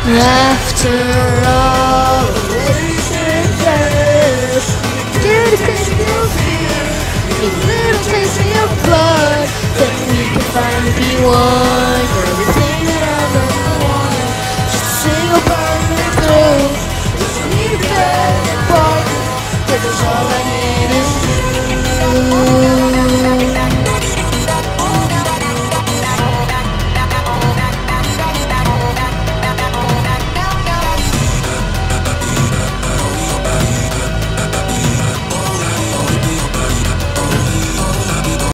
After all the wasted years, get a taste of your fear, a little taste of your blood, then we can finally be one.